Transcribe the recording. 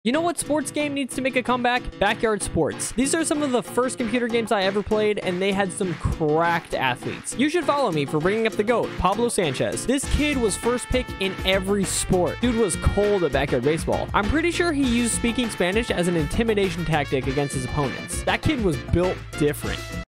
You know what sports game needs to make a comeback? Backyard Sports. These are some of the first computer games I ever played, and they had some cracked athletes. You should follow me for bringing up the GOAT, Pablo Sanchez. This kid was first pick in every sport. Dude was cold at backyard baseball. I'm pretty sure he used speaking Spanish as an intimidation tactic against his opponents. That kid was built different.